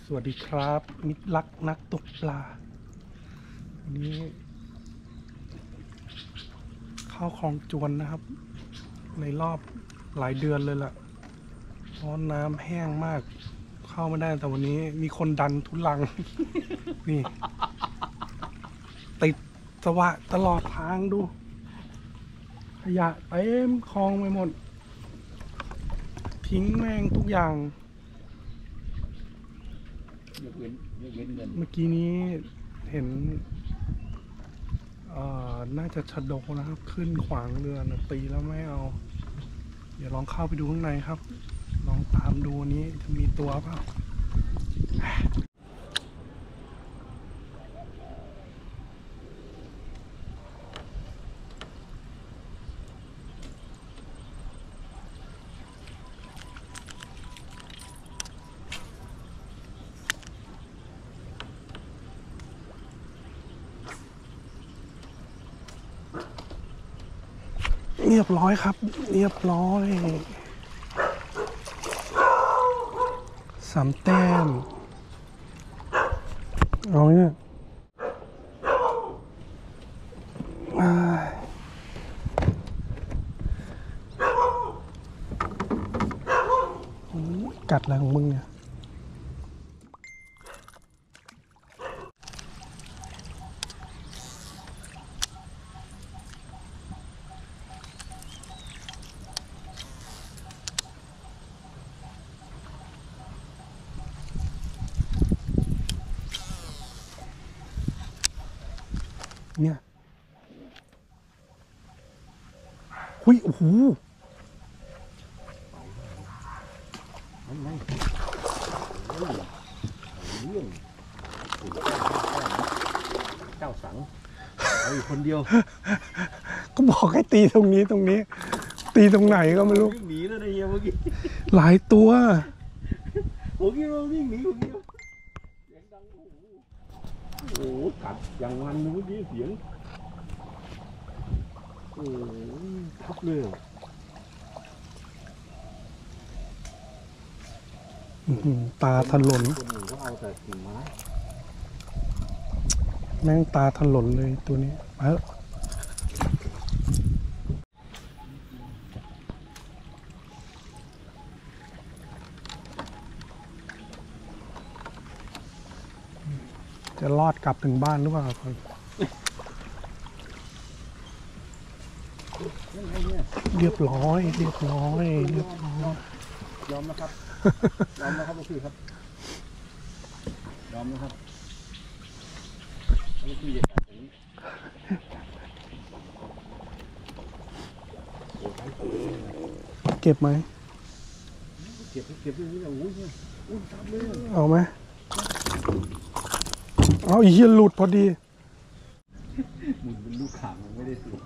สวัสดีครับมิตรรักนักตกปลาวันนี้เข้าคลองจวนนะครับ ในรอบหลายเดือนเลยล่ะเพราะน้ำแห้งมาก เข้าไม่ได้แต่วันนี้มีคนดันทุลัง นี่ ติดสวะตลอดทางดู ขยะเต็มคลองไปหมด ทิ้งแม่งทุกอย่างเมื่อกี้นี้เห็นน่าจะชะโดนะครับ ขึ้นขวางเรือนะตีแล้วไม่เอา เดี๋ยวลองเข้าไปดูข้างในครับ ลองตามดูนี้จะมีตัวเปล่าเรียบร้อยครับ เรียบร้อย3 แต้มเอาเนี่ยกัดอะไรของมึงเนี่ยเนี่ยหุยโอ้โหเจ้าสังเอาอยู่คนเดียวก็บอกให้ตีตรงนี้ตีตรงไหนก็ไม่รู้วิ่งหนีแล้วนะเฮียเมื่อกี้หลายตัวผมคิดว่าวิ่งหนีคนเดียวเสียงดังโอ้โหกัดอย่างมันเมื่อกี้เสียงโอ้ทับเลยตาถลนคนหนึ่งก็เอาแต่กิ่งไม้แม่งตาถลนเลยตัวนี้ไปเถอะจะรอดกลับถึงบ้านหรือเปล่าคนเรียบร้อยยอมนะครับลูกพี่ครับยอมนะครับลูกพี่จะกัดอย่างนี้เก็บไหมเก็บอย่างนี้แหละโอ้ยทับเลยเอาไหมเอาอีเหี้ยหลุดพอดีมึงเป็นลูกข่างมันไม่ได้สิ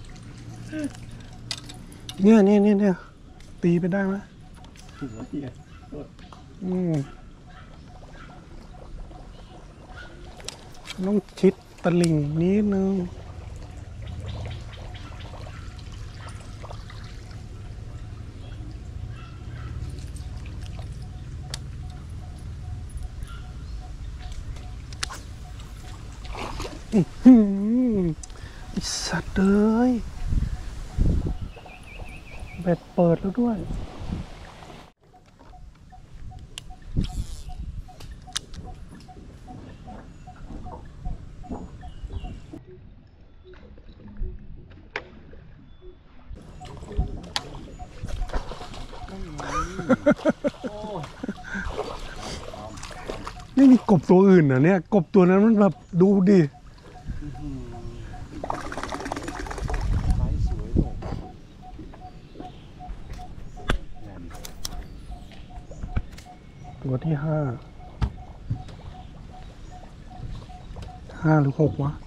เนี่ยตีไปได้ไหมถูกไหมเนี่ยต้องชิดตะลิ่งนิดนึงไอ้สัตว์เอ้ยแบตเปิดแล้วด้วยไม่มีกบตัวอื่นเหรอเนี่ยกบตัวนั้นมันแบบดูดิตัวที่5หรือ6วะ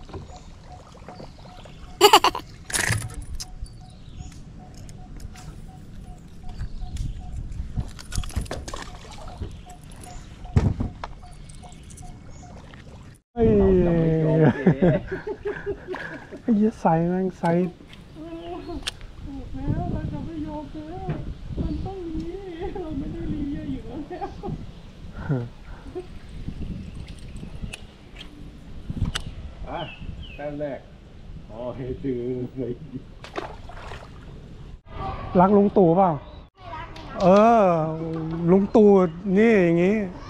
ไอ้เหี้ยใส่แม่งใส่แล้วเราจะไม่ยอมแล้วมันต้องหนีเราไม่ได้หนีอยู่แล้วแต้มแรกอ๋อเฮจือเลยรักลุงตู่เปล่า เออ ลุงตู่นี่อย่างงี้เ